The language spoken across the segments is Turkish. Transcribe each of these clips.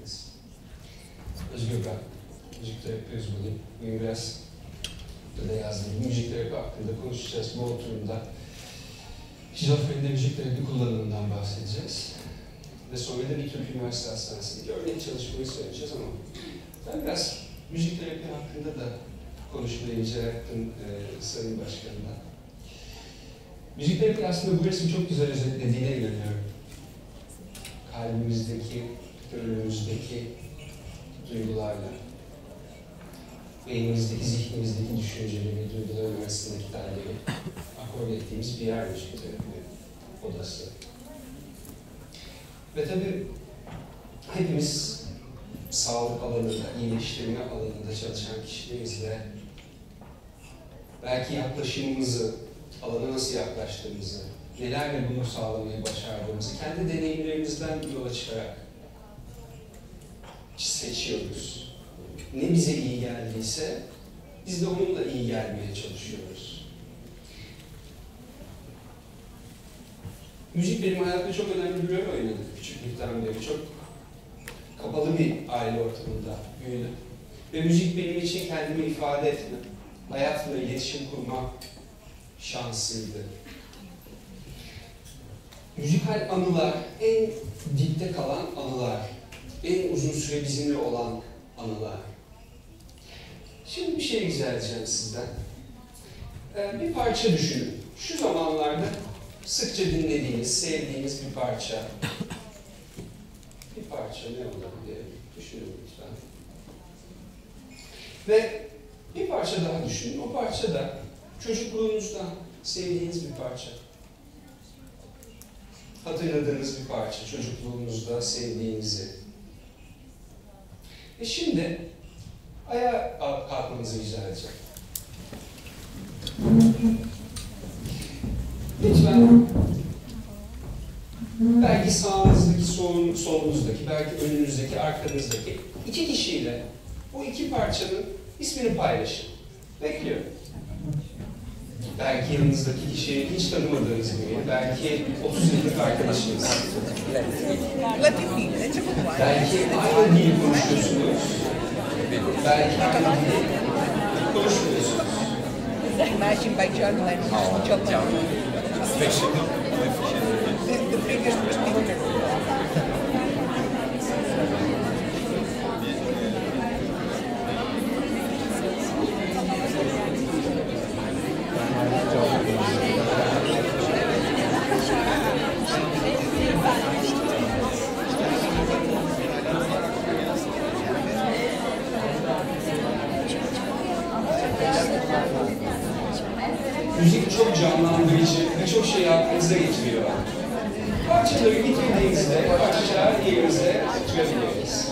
geldiniz. Özgür ben. Müzik terapiyüz bugün. Bugün biraz da yazdım. Müzik terapi hakkında konuşacağız bu oturumda. Şizofrenide müzik terapi kullanımından bahsedeceğiz. Ve sonra da bir Türk Üniversitesi Hastanesi'ndeki örnek çalışmayı söyleyeceğiz ama ben biraz müzik terapi hakkında da konuşmayı rica ettim Sayın Başkan'dan. Müzik terapi aslında bu resmi çok güzel özetlediğine inanıyorum. Kalbimizdeki, gönlümüzdeki duygularla, beynimizdeki, zihnimizdeki düşünceleri, duyguların arasındaki telleri akord ettiğimiz bir yer müzik terapi odası. Ve tabii hepimiz sağlık alanında, iyileştirme alanında çalışan kişilerimizle belki yaklaşımımızı, alana nasıl yaklaştığımızı, nelerle bunu sağlamayı başardığımızı kendi deneyimlerimizden yola çıkarak seçiyoruz. Ne bize iyi geldiyse biz de onunla iyi gelmeye çalışıyoruz. Müzik benim hayatımda çok önemli bir rol oynadı küçüklükten beri. Çok kapalı bir aile ortamında büyüdüm. Ve müzik benim için kendimi ifade etme, hayatla iletişim kurma şansıydı. Müzikal anılar, en dipte kalan anılar, en uzun süre bizimle olan anılar. Şimdi bir şey rica edeceğim sizden. Bir parça düşünün. Şu zamanlarda sıkça dinlediğiniz, sevdiğiniz bir parça. Bir parça ne olabilir? Düşünün lütfen. Ve bir parça daha düşünün. O parça da çocukluğunuzda sevdiğiniz bir parça. Hatırladığınız bir parça, çocukluğunuzda sevdiğinizi. Şimdi ayağa kalkmanızı rica edeceğim. Lütfen belki sağınızdaki, solunuzdaki, belki önünüzdeki, arkanızdaki iki kişiyle bu iki parçanın ismini paylaşın. Bekliyorum. Belki yanınızdaki kişiyi hiç tanımadığınız biri, belki 30 yıllık arkadaşınız. Belki aynı dili konuşuyorsunuz. Belki aynı dili konuşmuyorsunuz. Imagine by John Lennon. The biggest predictor. Müzik çok canlandırıcı ve çok şey aklınıza getiriyor. Parçaları bitirdiğinizde parça yerinize oturabiliriz.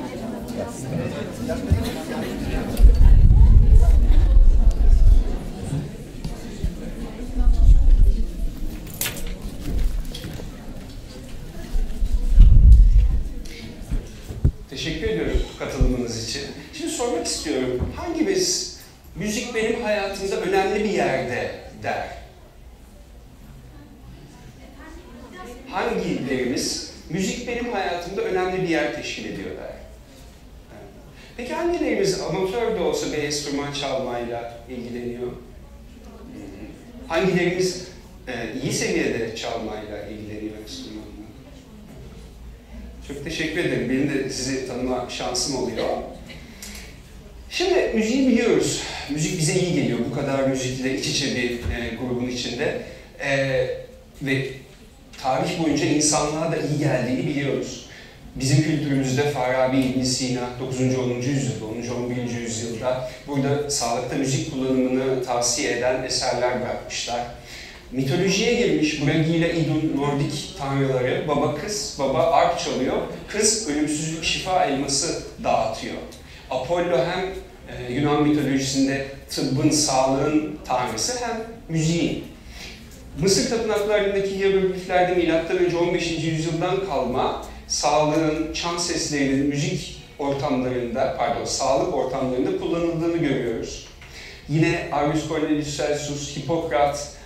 Teşekkür ediyorum katılımınız için. Şimdi sormak istiyorum, hangimiz müzik benim hayatımda önemli bir yerde der? Hangilerimiz müzik benim hayatımda önemli bir yer teşkil ediyor der? Peki hangilerimiz amatör de olsa bir enstrüman çalmayla ilgileniyor? Hangilerimiz iyi seviyede çalmayla ilgileniyor enstrümanla? Çok teşekkür ederim. Benim de sizi tanıma şansım oluyor. Şimdi müziği biliyoruz. Müzik bize iyi geliyor. Bu kadar müzikle iç içe bir grubun içinde. Ve tarih boyunca insanlığa da iyi geldiğini biliyoruz. Bizim kültürümüzde Farabi, İbn Sina 9. 10. yüzyılda, 10. 11. yüzyılda burada sağlıkta müzik kullanımını tavsiye eden eserler bırakmışlar. Mitolojiye girmiş Bragi ile Idun Nordik tanrıları baba kız, baba arp çalıyor, kız ölümsüzlük şifa elması dağıtıyor. Apollo hem Yunan mitolojisinde tıbbın, sağlığın tanrısı hem müziğin. Mısır tapınaklarındaki hierogliflerde M.Ö. 15. yüzyıldan kalma sağlığın, çan seslerinin müzik ortamlarında, sağlık ortamlarında kullanıldığını görüyoruz. Yine Aulus Cornelius Celsus, Hipokrat,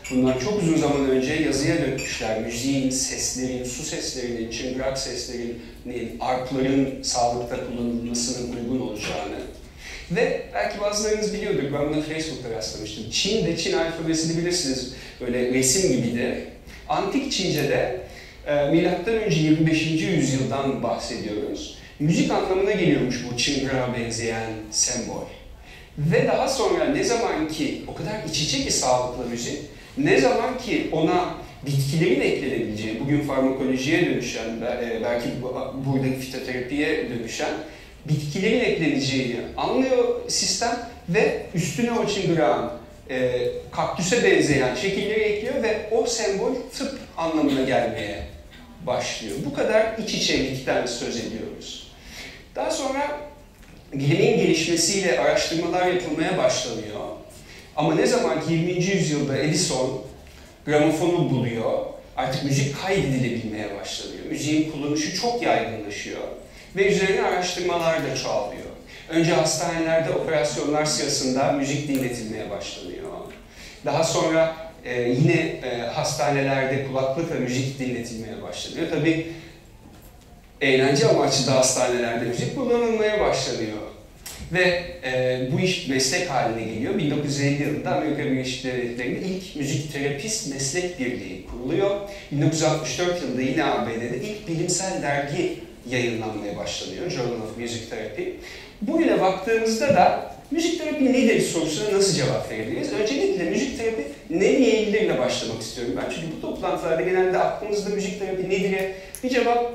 bundan çok uzun zaman önce yazıya dökmüşler. Müziğin, seslerin, su seslerinin, çıngırak seslerinin, arpların sağlıkta kullanılmasının uygun olacağını. Ve belki bazılarınız biliyordur, ben buna Facebook'ta rastlamıştım. Çin'de, Çin alfabesini bilirsiniz, böyle resim gibi de. Antik Çince'de milattan önce 25. yüzyıldan bahsediyoruz. Müzik anlamına geliyormuş bu çıngırağa benzeyen sembol. Ve daha sonra ne zaman ki o kadar iç içe ki sağlıklı müzik, ne zaman ki ona bitkilerin eklenebileceği, bugün farmakolojiye dönüşen, belki buradaki fitoterapiye dönüşen bitkilerin ekleneceğini anlıyor sistem ve üstüne o çıngırağın kaktüse benzeyen şekilleri ekliyor ve o sembol tıp anlamına gelmeye başlıyor. Bu kadar iç içelikten söz ediyoruz. Daha sonra bilimin gelişmesiyle araştırmalar yapılmaya başlanıyor. Ama ne zaman ki 20. yüzyılda Edison gramofonu buluyor, artık müzik kaydedilebilmeye başlanıyor. Müziğin kullanışı çok yaygınlaşıyor ve üzerine araştırmalar da çoğalıyor. Önce hastanelerde operasyonlar sırasında müzik dinletilmeye başlanıyor. Daha sonra yine hastanelerde kulaklıkla müzik dinletilmeye başlanıyor. Tabii eğlence amaçlı da hastanelerde müzik kullanılmaya başlanıyor. Ve bu iş meslek haline geliyor. 1950 yılında Amerika Birleşik Devletleri'nde ilk müzik terapist meslek birliği kuruluyor. 1964 yılında yine ABD'de ilk bilimsel dergi yayınlanmaya başlanıyor. Journal of Music Therapy. Bugüne baktığımızda da müzik terapi nedir sorusuna nasıl cevap verebiliriz? Öncelikle müzik terapi ne diyebilirle başlamak istiyorum ben. Çünkü bu toplantılarda genelde aklımızda müzik terapi nedir'e bir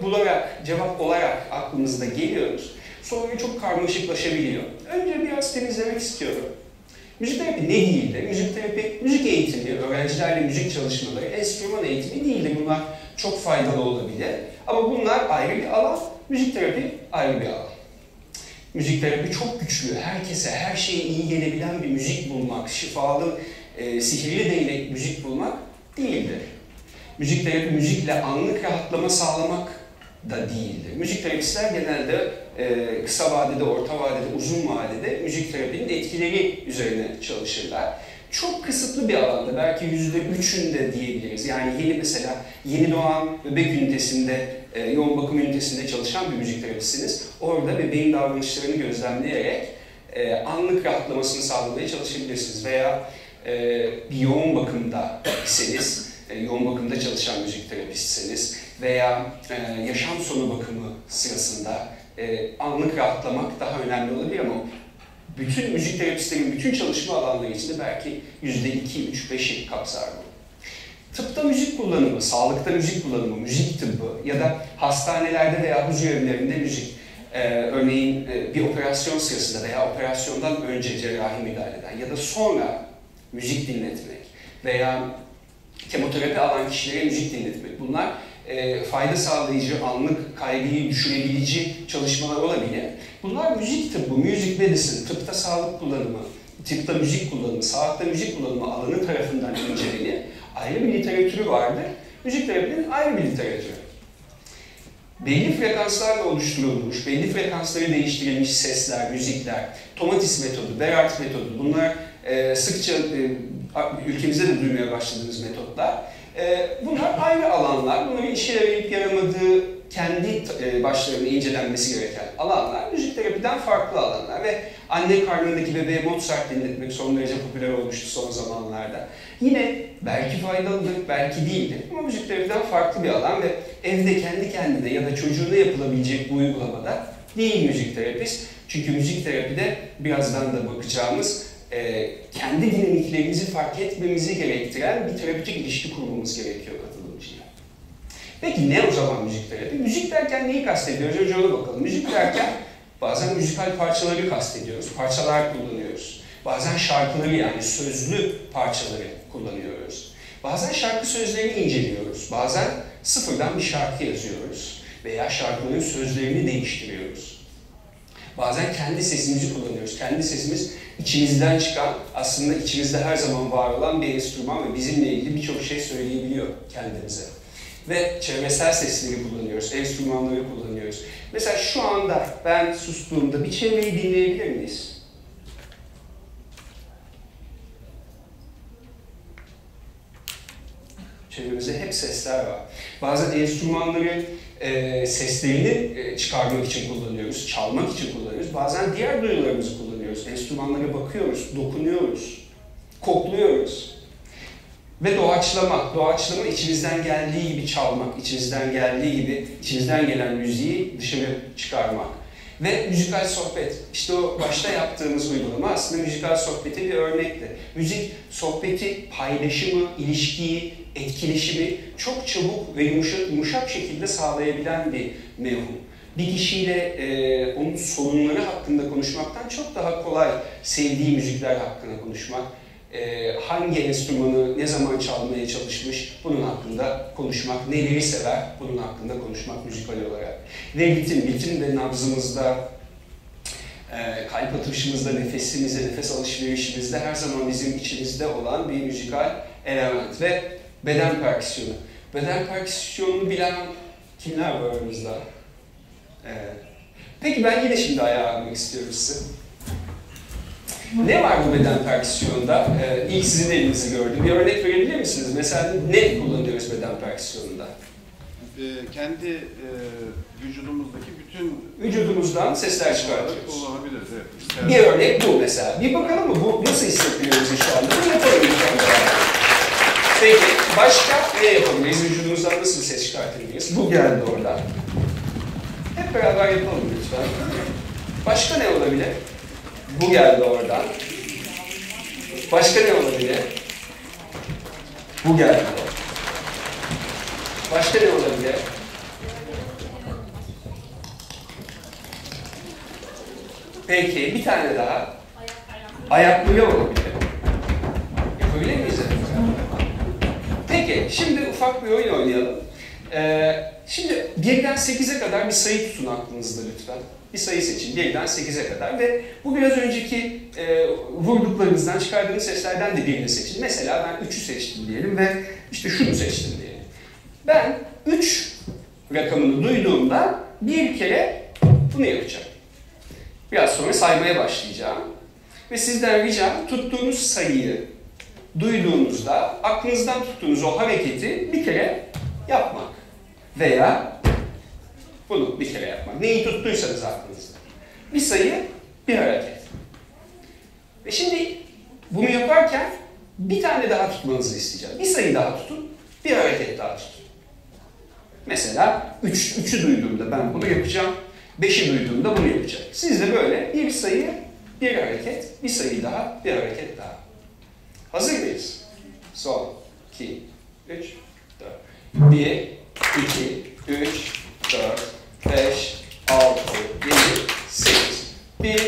cevap olarak aklımızda geliyoruz. Sonra çok karmaşıklaşabiliyor. Önce biraz temizlemek istiyorum. Müzik terapi ne değildir? Müzik terapi, müzik eğitimi, öğrencilerle müzik çalışmaları, enstrüman eğitimi değildir. Bunlar çok faydalı olabilir. Ama bunlar ayrı bir alan, müzik terapi ayrı bir alan. Müzik terapi çok güçlü, herkese, her şeye iyi gelebilen bir müzik bulmak, şifalı, sihirli değnek müzik bulmak değildir. Müzik terapi, müzikle anlık rahatlama sağlamak da değildir. Müzik terapistler genelde kısa vadede, orta vadede, uzun vadede müzik terapinin etkileri üzerine çalışırlar. Çok kısıtlı bir alanda, belki %3'ünde diyebiliriz. Yani mesela yeni doğan bebek ünitesinde, yoğun bakım ünitesinde çalışan bir müzik terapistsiniz. Orada bebeğin davranışlarını gözlemleyerek anlık rahatlamasını sağlamaya çalışabilirsiniz. Veya bir yoğun bakımda iseniz, yoğun bakımda çalışan müzik terapistseniz veya yaşam sonu bakımı sırasında anlık rahatlamak daha önemli olabilir ama bütün müzik terapistlerin bütün çalışma alanları içinde belki %2, 3, 5'i kapsar bu. Tıpta müzik kullanımı, sağlıkta müzik kullanımı, müzik tıbbı ya da hastanelerde veya huzur evlerinde müzik, örneğin bir operasyon sırasında veya operasyondan önce cerrahi müdahaleden ya da sonra müzik dinletmek veya kemoterapi alan kişilere müzik dinletmek. Bunlar fayda sağlayıcı, anlık kaygıyı düşürebilici çalışmalar olabilir. Bunlar müzik tıbbı, music medicine, tıpta sağlık kullanımı, tıpta müzik kullanımı, sağlıkta müzik kullanımı alanı tarafından incelenir. Ayrı bir literatürü vardır. Müzik terapinin ayrı bir literatürü. Belli frekanslarla oluşturulmuş, belli frekansları değiştirilmiş sesler, müzikler, Tomatis metodu, Berard metodu, bunlar sıkça ülkemizde de duymaya başladığımız metotlar. Bunlar ayrı alanlar, bunların işe yarayıp yaramadığı kendi başlarına incelenmesi gereken alanlar, müzik terapiden farklı alanlar ve anne karnındaki bebeğe Mozart dinletmek son derece popüler olmuştu son zamanlarda. Yine belki faydalıdır, belki değildir ama müzik terapiden farklı bir alan ve evde kendi kendine ya da çocuğuna yapılabilecek bu uygulamada değil müzik terapist. Çünkü müzik terapide birazdan da bakacağımız kendi dinamiklerimizi fark etmemizi gerektiren bir terapötik ilişki kurmamız gerekiyor katılımcıyla. Peki ne o zaman müzik terapi? Müzik derken neyi kastediyoruz? Önce ona bakalım. Müzik derken bazen müzikal parçaları kastediyoruz, parçalar kullanıyoruz. Bazen şarkıları yani sözlü parçaları kullanıyoruz. Bazen şarkı sözlerini inceliyoruz. Bazen sıfırdan bir şarkı yazıyoruz veya şarkıların sözlerini değiştiriyoruz. Bazen kendi sesimizi kullanıyoruz. Kendi sesimiz içimizden çıkan, aslında içimizde her zaman var olan bir enstrüman ve bizimle ilgili birçok şey söyleyebiliyor kendimize. Ve çevresel sesleri kullanıyoruz, enstrümanları kullanıyoruz. Mesela şu anda ben sustuğumda bir çevreyi dinleyebilir miyiz? Çevremizde hep sesler var. Bazen enstrümanları seslerini çıkarmak için kullanıyoruz, çalmak için kullanıyoruz. Bazen diğer duyularımızı kullanıyoruz. Enstrümanlara bakıyoruz, dokunuyoruz, kokluyoruz. Ve doğaçlama. Doğaçlama içimizden geldiği gibi çalmak, içimizden geldiği gibi, içimizden gelen müziği dışarı çıkarmak. Ve müzikal sohbet. İşte o başta yaptığımız uygulama aslında müzikal sohbete bir örnekti. Müzik sohbeti, paylaşımı, ilişkiyi, etkileşimi çok çabuk ve yumuşak şekilde sağlayabilen bir mevhum. Bir kişiyle onun sorunları hakkında konuşmaktan çok daha kolay sevdiği müzikler hakkında konuşmak, hangi enstrümanı ne zaman çalmaya çalışmış bunun hakkında konuşmak, neleri sever bunun hakkında konuşmak müzikal olarak. Ve ritim de nabzımızda, kalp atışımızda, nefesimizde, nefes alışverişimizde her zaman bizim içimizde olan bir müzikal element ve beden perküsyonu. Beden perküsyonunu bilen kimler var aramızda? Peki ben yine şimdi ayağa almak istiyorum size. Ne var bu beden perküsyonunda? İlk sizin elinizi gördüm. Bir örnek verebilir misiniz? Mesela ne kullanıyoruz beden perküsyonunda? Kendi vücudumuzdaki bütün... Vücudumuzdan sesler çıkartıyoruz. Kullanabiliriz, evet. Bir örnek bu mesela. Bir bakalım mı? Bu nasıl hissettiriyor bize şu anda? Bunu yapalım lütfen. Peki, başka ne yapabiliriz? Vücudumuzdan nasıl bir ses çıkartabiliriz? Bu geldi oradan. Hep beraber yapalım lütfen. Başka ne olabilir? Bu geldi oradan. Başka ne olabilir? Bu geldi oradan. Başka ne olabilir? Peki, bir tane daha. Ayakları olabilir. Yapabilir miyiz? Peki, şimdi ufak bir oyun oynayalım. Şimdi 1'den 8'e kadar bir sayı tutun aklınızda lütfen. Bir sayı seçin 1'den 8'e kadar ve bu biraz önceki vurduklarınızdan, çıkardığınız seslerden de birini seçin. Mesela ben 3'ü seçtim diyelim ve işte şunu seçtim diyelim. Ben 3 rakamını duyduğumda bir kere bunu yapacağım. Biraz sonra saymaya başlayacağım. Ve sizden ricam tuttuğunuz sayıyı duyduğunuzda aklınızdan tuttuğunuz o hareketi bir kere yapmak. Veya bunu bir kere yapmak. Neyi tuttuysanız aklınızda. Bir sayı, bir hareket. Ve şimdi bunu yaparken bir tane daha tutmanızı isteyeceğim. Bir sayı daha tutun, bir hareket daha tutun. Mesela 3'ü duyduğumda ben bunu yapacağım, 5'i duyduğumda bunu yapacağım. Siz de böyle bir sayı, bir hareket, bir sayı daha, bir hareket daha. Hazır mıyız? Son, 2, 3, 4. 1, 2, 3, 4, 5, 6, 7, 8. 1, 2, 3,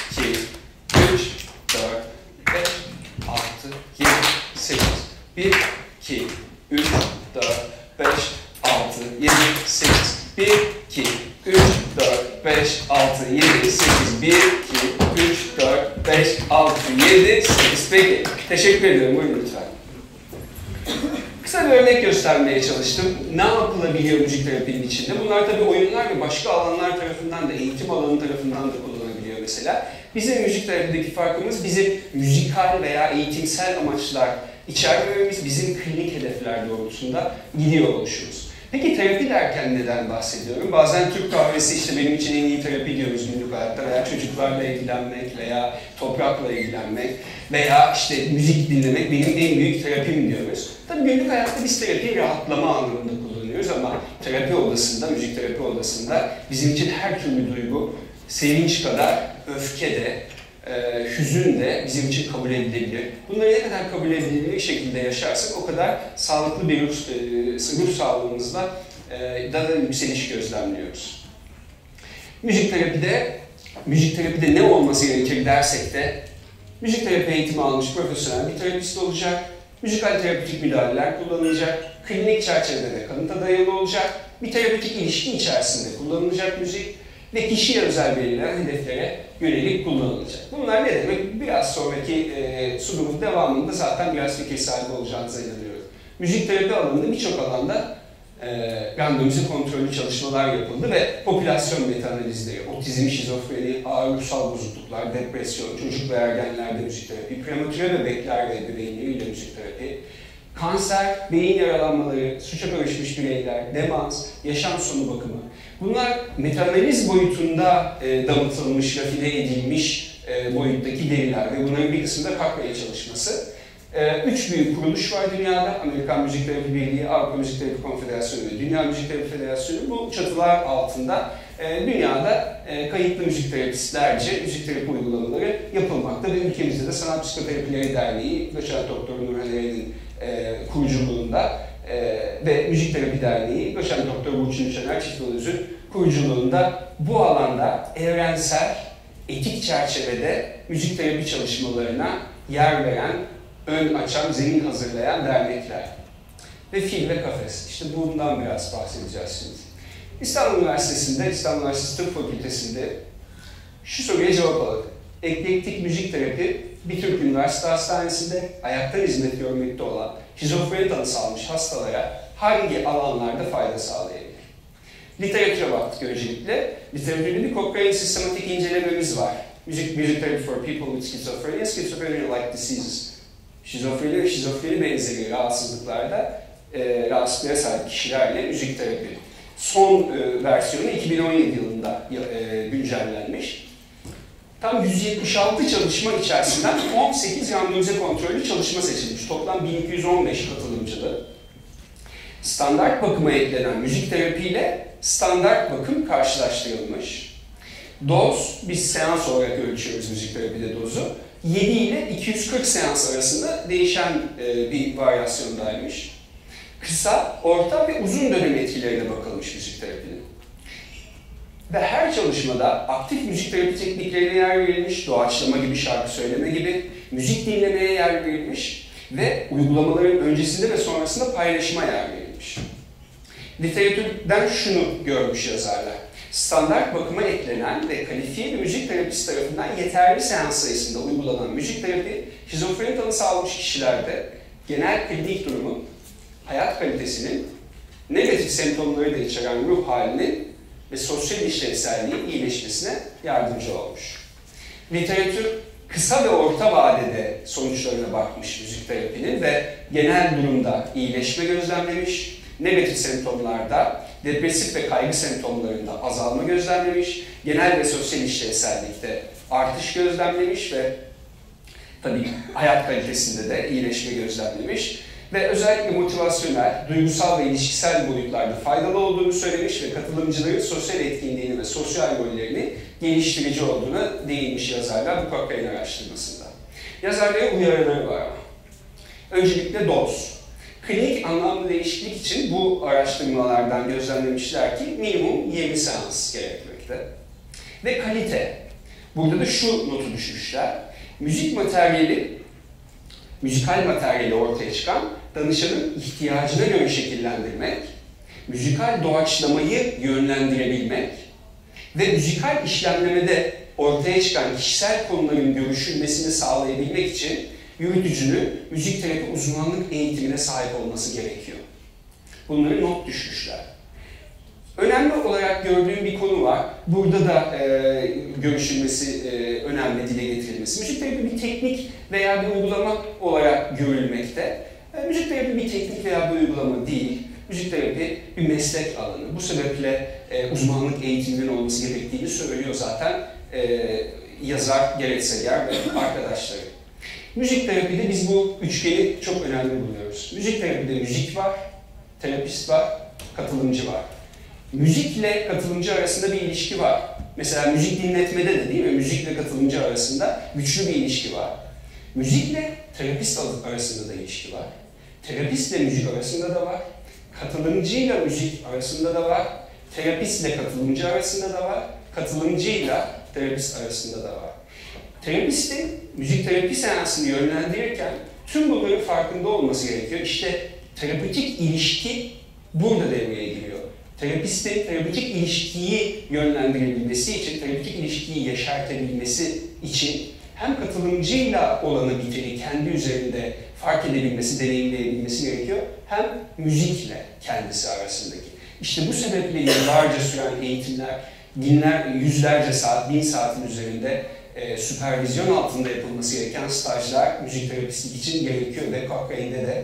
4, 5, 6, 7, 8. 1, 2, 3, 4, 5, 6, 7, 8. 1, 2, 3, 4, 5, 6, 7, 8. 1, 2, 3, 4, 5, 6, 7, 8. Peki, teşekkür ediyorum. Buyurun lütfen. Kısa bir örnek göstermeye çalıştım. Ne yapılabiliyor müzik terapinin içinde? Bunlar tabii oyunlar ve başka alanlar tarafından da, eğitim alanı tarafından da kullanılabiliyor mesela. Bizim müzik terapideki farkımız bizim müzikal veya eğitimsel amaçlar içermememiz, bizim klinik hedefler doğrultusunda gidiyor oluşumuz. Peki terapi derken neden bahsediyorum? Bazen Türk kahvesi işte benim için en iyi terapi diyoruz günlük hayatta veya çocuklarla ilgilenmek veya toprakla ilgilenmek veya işte müzik dinlemek benim en büyük terapim diyoruz. Tabii günlük hayatta biz terapiyi rahatlama anlamında kullanıyoruz ama terapi odasında, müzik terapi odasında bizim için her türlü duygu, sevinç kadar öfke de, hüzün de bizim için kabul edilebilir. Bunları ne kadar kabul edilebilir şekilde yaşarsak o kadar sağlıklı bir ruh sağlığımızda da yükseliş gözlemliyoruz. Müzik terapide ne olması gerekir dersek de müzik terapi eğitimi almış profesyonel bir terapist olacak, müzikal terapötik müdahaleler kullanılacak, klinik çerçevede kanıta dayalı olacak, bir terapötik ilişki içerisinde kullanılacak müzik ve kişiye özel belirlenen hedeflere yönelik kullanılacak. Bunlar ne demek? Biraz sonraki sunumun devamında zaten biraz fikir sahibi olacağınıza inanıyorum. Müzik terapi alanında birçok alanda randomize kontrollü çalışmalar yapıldı ve popülasyon meta-analizleri, otizm, şizofreni, ağır ruhsal bozukluklar, depresyon, çocuk ve ergenlerde müzik terapi, prematüre bebekler ve ebeveynleriyle müzik terapi, kanser, beyin yaralanmaları, suça karışmış bireyler, demans, yaşam sonu bakımı. Bunlar metaanaliz boyutunda damıtılmış, rafine edilmiş boyuttaki veriler ve bunların bir kısmı da Cochrane çalışması. 3 büyük kuruluş var dünyada. Amerikan Müzik Terapi Birliği, Avrupa Müzik Terapi Konfederasyonu ve Dünya Müzik Terapi Federasyonu. Bu çatılar altında dünyada kayıtlı müzik terapistlerce müzik terapi uygulamaları yapılmakta ve ülkemizde de Sanat Psikoterapileri Derneği, Doçent Doktor Nurhan Eren'in kuruculuğunda ve Müzik Terapi Derneği, Doçent Doktor Burçin Şener Çiftolöz'ün kuruculuğunda bu alanda evrensel, etik çerçevede müzik terapi çalışmalarına yer veren, ön açan, zemin hazırlayan dernekler. Ve Fil ve Kafes. İşte bundan biraz bahsedeceğiz şimdi. İstanbul Üniversitesi'nde, İstanbul Üniversitesi Tıp Fakültesi'nde şu soruya cevap aldık. Eklektik müzik terapi bir Türk üniversite hastanesinde ayaktan hizmet görmekte olan şizofreni tanısı almış hastalara hangi alanlarda fayda sağlayabilir? Literatüre baktık öncelikle. Literatürde bir Cochrane sistematik incelememiz var. Music Therapy for People with Schizophrenia, Schizophrenia-like Diseases. Şizofreni ve şizofreni benzeri rahatsızlıklarda rahatsızlıklara sahip kişilerle müzik terapi. Son versiyonu 2017 yılında güncellenmiş. Tam 176 çalışma içerisinden 18 randomize kontrollü çalışma seçilmiş. Toplam 1215 katılımcılı. Standart bakıma eklenen müzik terapiyle standart bakım karşılaştırılmış. Doz, biz seans olarak ölçüyoruz müzik terapide dozu. 7 ile 240 seans arasında değişen bir varyasyondaymış. Kısa, orta ve uzun dönem etkilerine bakılmış müzik terapinin. Ve her çalışmada aktif müzik terapi tekniklerine yer verilmiş, doğaçlama gibi, şarkı söyleme gibi, müzik dinlemeye yer verilmiş ve uygulamaların öncesinde ve sonrasında paylaşıma yer verilmiş. Literatürden şunu görmüş yazarlar. Standart bakıma eklenen ve kalifiye bir müzik terapist tarafından yeterli seans sayısında uygulanan müzik terapi, şizofreni tanısı almış kişilerde genel klinik durumun, hayat kalitesinin, negatif semptomları da içeren ruh halinin ve sosyal işlevselliğin iyileşmesine yardımcı olmuş. Literatür kısa ve orta vadede sonuçlarına bakmış müzik terapinin ve genel durumda iyileşme gözlemlemiş, negatif semptomlarda, depresif ve kaygı semptomlarında azalma gözlemlemiş, genel ve sosyal işlevsellikte artış gözlemlemiş ve tabii hayat kalitesinde de iyileşme gözlemlemiş ve özellikle motivasyonel, duygusal ve ilişkisel boyutlarda faydalı olduğunu söylemiş ve katılımcıların sosyal etkinliğini ve sosyal rollerini geliştirici olduğuna değinmiş yazarlar bu Cochrane araştırmasında. Yazarların uyarıları var ama. Öncelikle doz. Klinik anlamlı değişiklik için bu araştırmalardan gözlemlemişler ki minimum 20 seans gerekmekte. Ve kalite. Burada da şu notu düşmüşler. Müzikal materyali ortaya çıkan danışanın ihtiyacına göre şekillendirmek, müzikal doğaçlamayı yönlendirebilmek ve müzikal işlemlemede ortaya çıkan kişisel konuların görüşülmesini sağlayabilmek için yürütücünün müzik terapi uzmanlık eğitimine sahip olması gerekiyor. Bunları not düşmüşler. Önemli olarak gördüğüm bir konu var. Burada da görüşülmesi önemli, dile getirilmesi. Müzik terapi bir teknik veya bir uygulama olarak görülmekte. Müzik terapi bir teknik veya bir uygulama değil. Müzik terapi bir meslek alanı. Bu sebeple uzmanlık eğitiminin olması gerektiğini söylüyor zaten yazar Gerrit Seger ve arkadaşları. Müzik terapide biz bu üçgeni çok önemli buluyoruz. Müzik terapide müzik var, terapist var, katılımcı var. Müzikle katılımcı arasında bir ilişki var. Mesela müzik dinletmede de değil mi? Müzikle katılımcı arasında güçlü bir ilişki var. Müzikle terapist arasında da ilişki var. Terapistle müzik arasında da var. Katılımcıyla müzik arasında da var. Terapistle katılımcı arasında da var. Katılımcıyla terapist arasında da var. Terapistin müzik terapi seansını yönlendirirken tüm bunların farkında olması gerekiyor. İşte terapötik ilişki burada devreye giriyor. Terapistin terapötik ilişkiyi yönlendirebilmesi için, terapötik ilişkiyi yeşertebilmesi için hem katılımcıyla olanı biteni kendi üzerinde fark edebilmesi, deneyimleyebilmesi gerekiyor. Hem müzikle kendisi arasındaki. İşte bu sebeple yıllarca süren eğitimler, yüzlerce saat, 1000 saatin üzerinde süpervizyon altında yapılması gereken stajlar müzik terapistlik için gerekiyor ve Cochrane'de de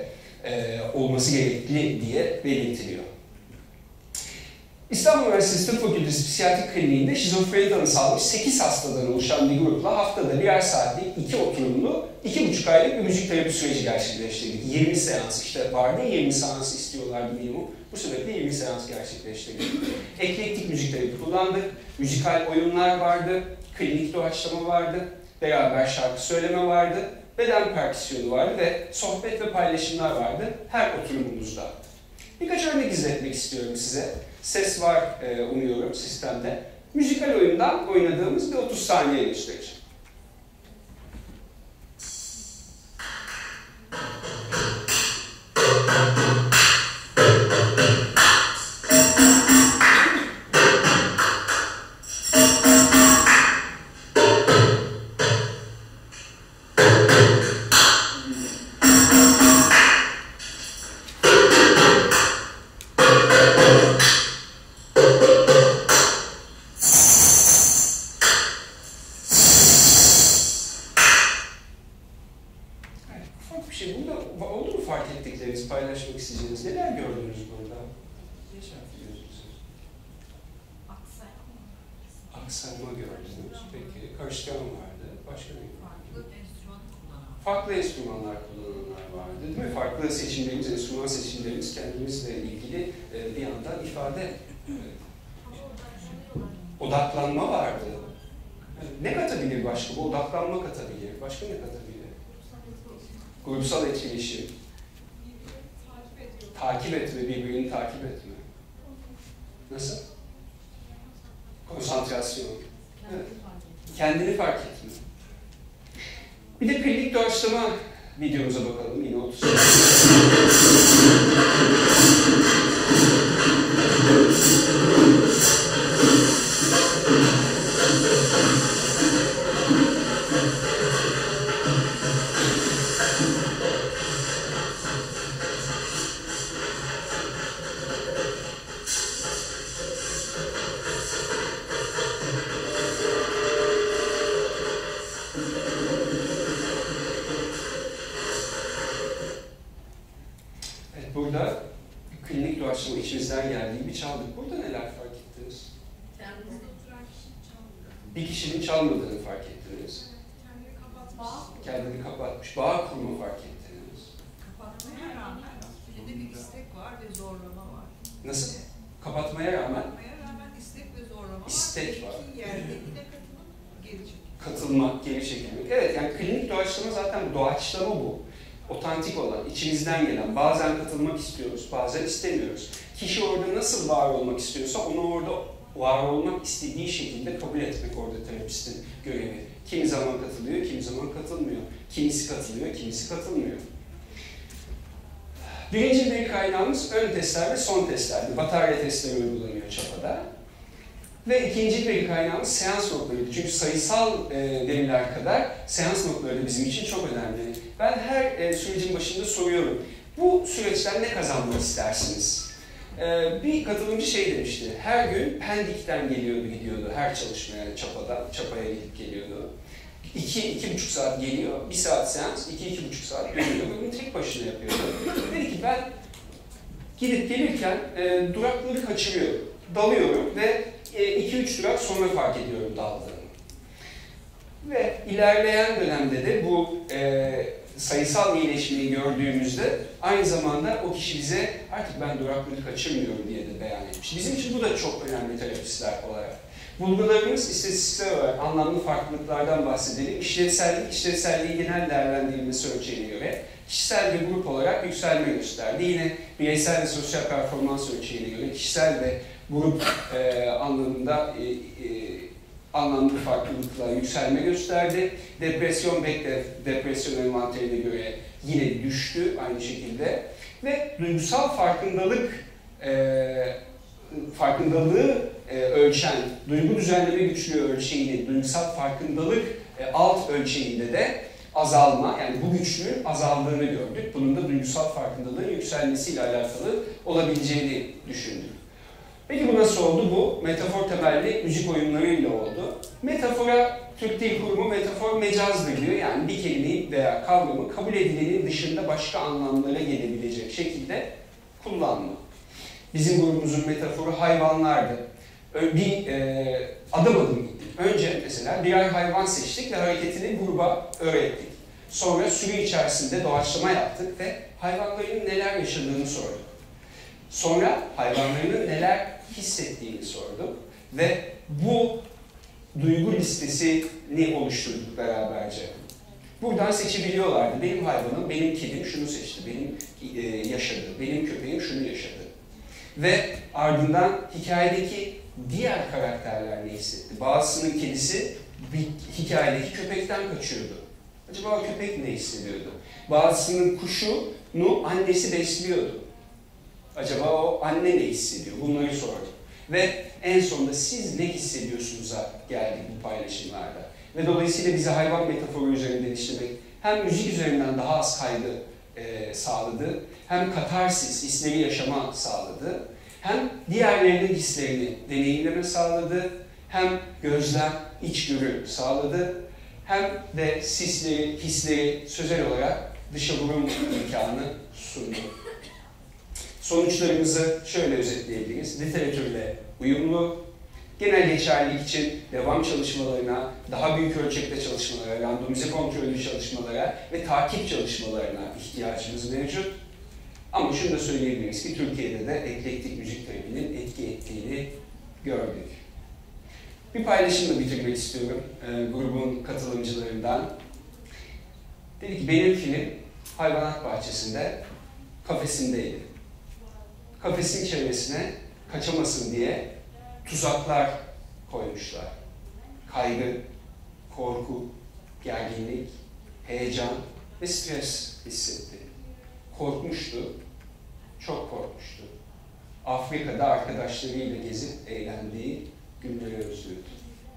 olması gerekli diye belirtiliyor. İstanbul Üniversitesi Tıp Fakültesi Psikiyatri Kliniği'nde şizofreni tanısı almış 8 hastadan oluşan bir grupla haftada birer saatlik 2 oturumlu 2,5 aylık bir müzik terapi süreci gerçekleştirdik. 20 seans işte vardı, 20 seans istiyorlardı minimum. Bu sebeple 20 seans gerçekleştirdik. Eklektik müzik terapi kullandık, müzikal oyunlar vardı, klinik doğaçlama vardı, beraber şarkı söyleme vardı, beden perküsyonu vardı ve sohbet ve paylaşımlar vardı her oturumumuzda. Birkaç örnek izletmek istiyorum size. Ses var umuyorum sistemde. Müzikal oyundan oynadığımız bir 30 saniye göstereceğim. Paylaşmak isteyeceğiniz neler gördünüz burada? Ne şarkılıyorsunuz? Aksayma gördünüz. Peki, karıştıran vardı. Başka ne? Farklı enstrümanlar kullananlar vardı, değil mi? Farklı seçimlerimiz, enstrüman seçimlerimiz kendimizle ilgili bir yandan ifade. Odaklanma vardı. Ne katabilir başka? Bu odaklanma katabilir. Başka ne katabilir? Grupsal etkileşim. Takip etme, birbirini takip etme. Nasıl? Konsantrasyon. Evet. Kendini fark etme. Bir de klinik doğaçlama videomuza bakalım. Yine 30 saniye. Burada klinik doğaçlama içimizden geldiği gibi çaldık. Burada neler fark ettiniz? Kendimizde oturan kişi çalmıyor. Bir kişinin çalmadığını fark ettiniz. Kendini kapatmış. Kendini kapatmış. Bağ kurma fark ettiniz. Kapatmaya rağmen içinde bir istek var ve zorlama var. Nasıl? Kapatmaya rağmen Kapatmaya rağmen istek ve zorlama var. İstek var. İki yerdekine katılıp geri çekilmek. katılmak, geri çekilmek. Evet, yani klinik doğaçlama zaten doğaçlama bu. Otantik olan, içimizden gelen. Bazen katılmak istiyoruz, bazen istemiyoruz. Kişi orada nasıl var olmak istiyorsa onu orada var olmak istediği şekilde kabul etmek orada terapistin görevi. Kimi zaman katılıyor, kimi zaman katılmıyor. Kimisi katılıyor, kimisi katılmıyor. Birinci veri kaynağımız ön testler ve son testlerdi. Batarya testleri uygulanıyor çapada. Ve ikinci veri kaynağımız seans notlarıydı. Çünkü sayısal veriler kadar seans notları da bizim için çok önemli. Ben her sürecin başında soruyorum. Bu süreçten ne kazanmak istersiniz? Bir katılımcı şey demişti. Her gün Pendik'ten gidiyordu her çalışmaya, çapaya gidip geliyordu. 2-2,5 saat geliyor, 1 saat seans, 2-2,5 saat dönüyor. Bunu tek başına yapıyordu. Dedi ki ben gidip gelirken durakları kaçırıyorum, dalıyorum ve 2-3 durak sonra fark ediyorum daldığımı. Ve ilerleyen dönemde de bu sayısal iyileşmeyi gördüğümüzde aynı zamanda o kişi bize artık ben durakları kaçırmıyorum diye de beyan etmiş. Bizim için bu da çok önemli terapistler olarak. Bulgularımız istatistiksel olarak anlamlı farklılıklardan bahsedelim. İşlevselliği genel değerlendirilmesi ölçeğine göre kişisel ve grup olarak yükselme gösterdi. Yine bireysel ve sosyal performans ölçeğine göre kişisel ve grup anlamında anlamlı farklılıklar yükselme gösterdi. Depresyon depresyon envanterine göre yine düştü aynı şekilde. Ve duygusal farkındalığı ölçen, duygu düzenleme güçlüğü ölçeğini, duygusal farkındalık alt ölçeğinde de azalma, yani bu güçlüğün azaldığını gördük. Bunun da duygusal farkındalığın yükselmesiyle alakalı olabileceğini düşündük. Peki bu nasıl oldu? Bu metafor temelli müzik oyunlarıyla oldu. Metafora Türk Dil Kurumu metafor mecazdır diyor. Yani bir kelimeyi veya kavramı kabul edilenin dışında başka anlamlara gelebilecek şekilde kullanma. Bizim grubumuzun metaforu hayvanlardı. Bir adım adım gittik. Önce mesela birer hayvan seçtik ve hareketini gruba öğrettik. Sonra sürü içerisinde doğaçlama yaptık ve hayvanların neler yaşadığını sorduk. Sonra hayvanların neler hissettiğini sorduk ve bu duygu listesini oluşturduk beraberce. Buradan seçebiliyorlardı. Benim hayvanım, benim kedim şunu seçti, benim yaşadı, benim köpeğim şunu yaşadı. Ve ardından hikayedeki diğer karakterler ne hissetti? Bazısının kedisi bir hikayedeki köpekten kaçıyordu. Acaba o köpek ne hissediyordu? Bazısının kuşunu annesi besliyordu. Acaba o anne ne hissediyor? Bunları sorduk. Ve en sonunda siz ne hissediyorsunuz'a geldik bu paylaşımlarda. Ve dolayısıyla bize hayvan metaforu üzerinden işlemek hem müzik üzerinden daha az kaygı sağladı, hem katarsis, hisleri yaşama sağladı, hem diğerlerinin hislerini deneyimleme sağladı, hem gözlem, içgörü sağladı, hem de hisleri sözel olarak dışa vurum imkanı sundu. Sonuçlarımızı şöyle özetleyebiliriz. Literatürle uyumlu, genel geçerlilik için devam çalışmalarına, daha büyük ölçekte çalışmalara, randomize kontrollü çalışmalara ve takip çalışmalarına ihtiyacımız mevcut. Ama şunu da söyleyebiliriz ki Türkiye'de de eklektik müzik terapinin etki ettiğini gördük. Bir paylaşımla bitirmek istiyorum grubun katılımcılarından. Dedi ki benim film hayvanat bahçesinde kafesindeydi. Kafesin çevresine kaçamasın diye tuzaklar koymuşlar. Kaygı, korku, gerginlik, heyecan ve stres hissetti. Korkmuştu, çok korkmuştu. Afrika'da arkadaşlarıyla gezip eğlendiği günleri özlüyordu.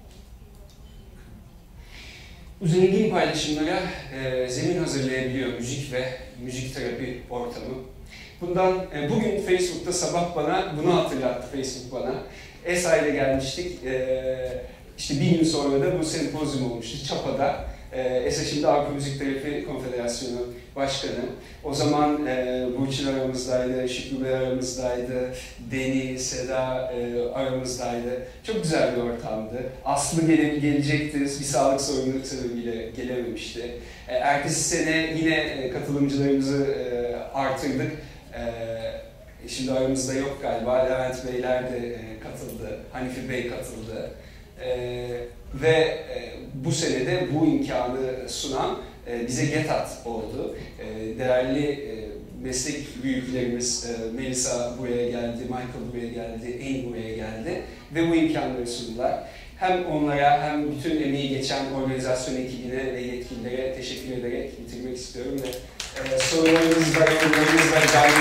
Bu zengin paylaşımlara zemin hazırlayabiliyor müzik ve müzik terapi ortamı. Bugün Facebook'ta sabah bana bunu hatırlattı Facebook bana. ESA ile gelmiştik. İşte bir gün sonra da bu sempozyum olmuştu Çapa'da. ESA şimdi Avrupa Müzik Terapi Konfederasyonu Başkanı. O zaman Burçin aramızdaydı, Şükrü Bey aramızdaydı, Deni, Seda aramızdaydı. Çok güzel bir ortamdı. Aslı gelecekti, bir sağlık sorunu sebebiyle gelememişti. Ertesi sene yine katılımcılarımızı artırdık. Şimdi aramızda yok galiba. Levent Beyler de katıldı, Hanifi Bey katıldı. Ve bu sene de bu imkanı sunan bize GETAT oldu. Değerli meslek büyüklerimiz Melisa buraya geldi, Michael buraya geldi, Amy buraya geldi ve bu imkanları sundular. Hem onlara hem bütün emeği geçen organizasyon ekibine ve yetkililere teşekkür ederek bitirmek istiyorum ve sorularınızla, yorumlarınızla